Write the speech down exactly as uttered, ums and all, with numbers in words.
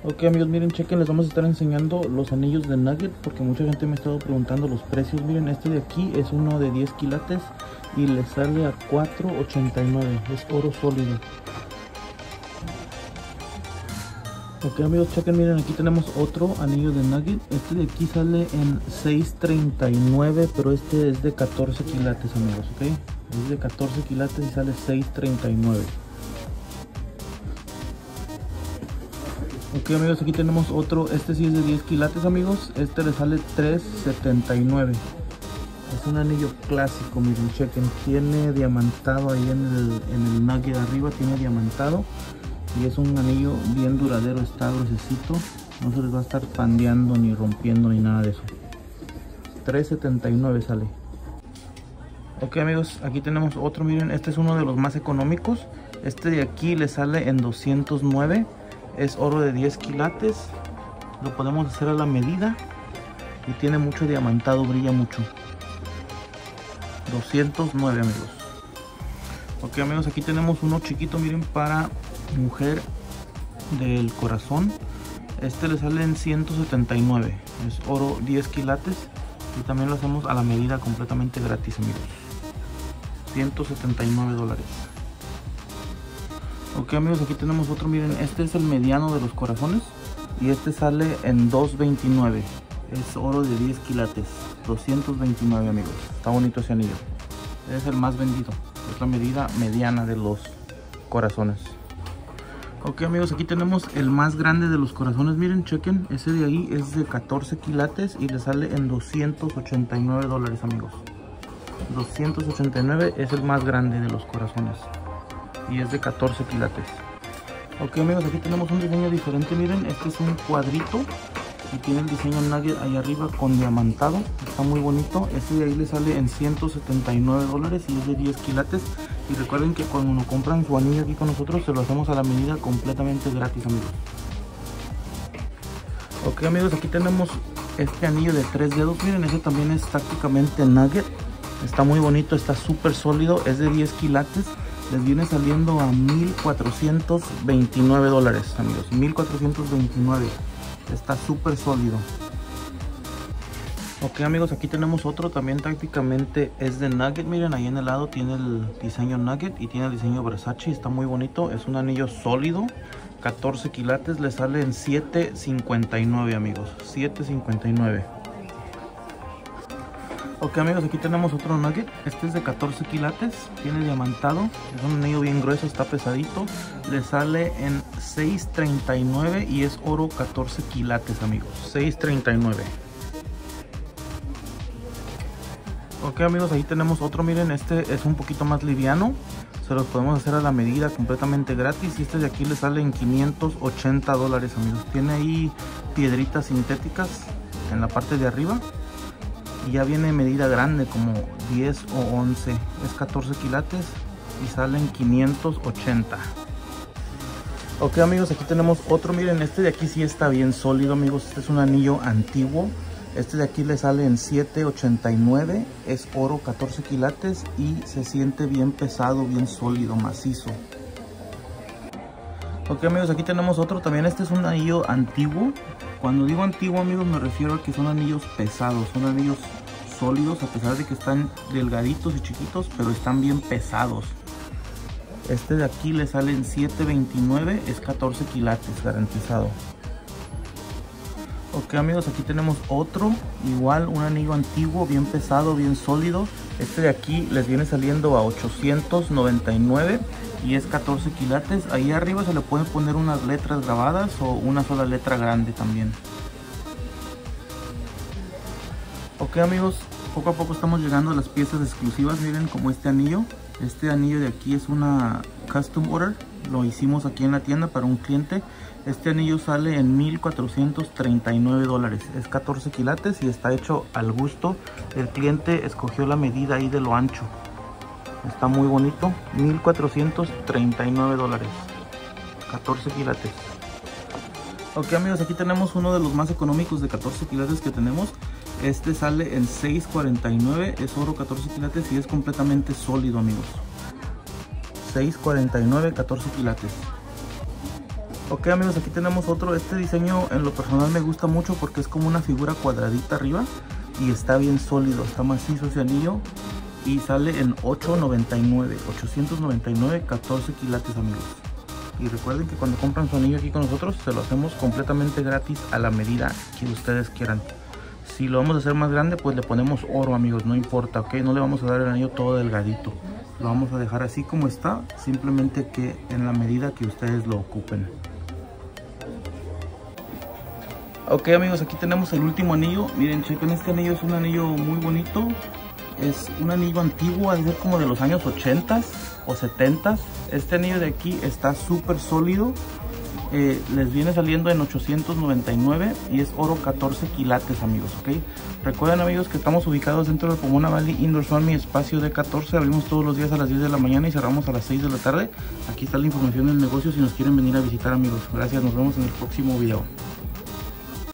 Ok amigos, miren, chequen, les vamos a estar enseñando los anillos de Nugget porque mucha gente me ha estado preguntando los precios. Miren, este de aquí es uno de diez quilates y le sale a cuatro ochenta y nueve, es oro sólido. Ok amigos, chequen, miren, aquí tenemos otro anillo de Nugget. Este de aquí sale en seis treinta y nueve, pero este es de catorce quilates amigos, ok. Es de catorce quilates y sale seis treinta y nueve. Ok amigos, aquí tenemos otro, este sí es de diez quilates amigos, este le sale tres setenta y nueve. Es un anillo clásico, miren, chequen, tiene diamantado ahí en el, en el nugget arriba, tiene diamantado. Y es un anillo bien duradero, está gruesecito, no se les va a estar pandeando ni rompiendo ni nada de eso. tres setenta y nueve sale. Ok amigos, aquí tenemos otro, miren, este es uno de los más económicos. Este de aquí le sale en doscientos nueve. Es oro de diez quilates, lo podemos hacer a la medida y tiene mucho diamantado, brilla mucho. doscientos nueve amigos. Ok amigos, aquí tenemos uno chiquito, miren, para mujer del corazón. Este le sale en ciento setenta y nueve, es oro diez quilates y también lo hacemos a la medida completamente gratis amigos. ciento setenta y nueve dólares. Ok amigos, aquí tenemos otro, miren, este es el mediano de los corazones y este sale en doscientos veintinueve, es oro de diez quilates, doscientos veintinueve amigos, está bonito ese anillo, es el más vendido, es la medida mediana de los corazones. Ok amigos, aquí tenemos el más grande de los corazones, miren, chequen, ese de ahí es de catorce quilates y le sale en doscientos ochenta y nueve dólares amigos, doscientos ochenta y nueve es el más grande de los corazones. Y es de catorce quilates. Ok amigos, aquí tenemos un diseño diferente, miren, este es un cuadrito y tiene el diseño Nugget ahí arriba con diamantado, está muy bonito. Este de ahí le sale en ciento setenta y nueve dólares y es de diez quilates. Y recuerden que cuando uno compran su anillo aquí con nosotros se lo hacemos a la medida completamente gratis amigos. Ok amigos, aquí tenemos este anillo de tres dedos, miren, ese también es tácticamente Nugget, está muy bonito, está súper sólido, es de diez quilates. Les viene saliendo a mil cuatrocientos veintinueve dólares amigos, mil cuatrocientos veintinueve, está súper sólido. Ok amigos, aquí tenemos otro, también tácticamente es de Nugget, miren, ahí en el lado tiene el diseño Nugget y tiene el diseño Versace, está muy bonito, es un anillo sólido, catorce quilates, le sale en siete cincuenta y nueve amigos, siete cincuenta y nueve. Ok amigos, aquí tenemos otro Nugget, este es de catorce quilates, tiene diamantado, es un anillo bien grueso, está pesadito, le sale en seis treinta y nueve y es oro catorce quilates amigos, seis treinta y nueve. Ok amigos, ahí tenemos otro, miren, este es un poquito más liviano, se los podemos hacer a la medida completamente gratis y este de aquí le sale en quinientos ochenta dólares amigos, tiene ahí piedritas sintéticas en la parte de arriba. Y ya viene medida grande como diez o once, es catorce quilates y salen quinientos ochenta. Ok amigos, aquí tenemos otro, miren, este de aquí sí está bien sólido amigos, este es un anillo antiguo, este de aquí le sale en siete ochenta y nueve, es oro catorce quilates y se siente bien pesado, bien sólido, macizo. Ok amigos, aquí tenemos otro, también este es un anillo antiguo. Cuando digo antiguo amigos me refiero a que son anillos pesados, son anillos sólidos a pesar de que están delgaditos y chiquitos, pero están bien pesados. Este de aquí le sale en siete veintinueve, es catorce quilates garantizado. Ok amigos, aquí tenemos otro, igual un anillo antiguo, bien pesado, bien sólido. Este de aquí les viene saliendo a ochocientos noventa y nueve y es catorce quilates. Ahí arriba se le pueden poner unas letras grabadas o una sola letra grande también. Ok amigos, poco a poco estamos llegando a las piezas exclusivas, miren como este anillo. Este anillo de aquí es una custom order, lo hicimos aquí en la tienda para un cliente. Este anillo sale en mil cuatrocientos treinta y nueve dólares, es catorce quilates y está hecho al gusto. El cliente escogió la medida ahí de lo ancho, está muy bonito, mil cuatrocientos treinta y nueve dólares, catorce quilates. Ok amigos, aquí tenemos uno de los más económicos de catorce quilates que tenemos. Este sale en seis cuarenta y nueve, es oro catorce quilates y es completamente sólido amigos. seis cuarenta y nueve, catorce quilates. Ok amigos, aquí tenemos otro. Este diseño en lo personal me gusta mucho porque es como una figura cuadradita arriba y está bien sólido, está macizo ese anillo y sale en ochocientos noventa y nueve, ochocientos noventa y nueve, catorce quilates amigos. Y recuerden que cuando compran su anillo aquí con nosotros se lo hacemos completamente gratis a la medida que ustedes quieran. Si lo vamos a hacer más grande, pues le ponemos oro amigos, no importa, ok, no le vamos a dar el anillo todo delgadito, lo vamos a dejar así como está, simplemente que en la medida que ustedes lo ocupen. Ok amigos, aquí tenemos el último anillo. Miren, chequen, este anillo es un anillo muy bonito. Es un anillo antiguo, es como de los años ochenta o setenta. Este anillo de aquí está súper sólido. Eh, les viene saliendo en ochocientos noventa y nueve y es oro catorce quilates amigos, ok. Recuerden amigos que estamos ubicados dentro del Pomona Valley Indoor Swami, espacio de catorce. Abrimos todos los días a las diez de la mañana y cerramos a las seis de la tarde. Aquí está la información del negocio si nos quieren venir a visitar amigos. Gracias, nos vemos en el próximo video.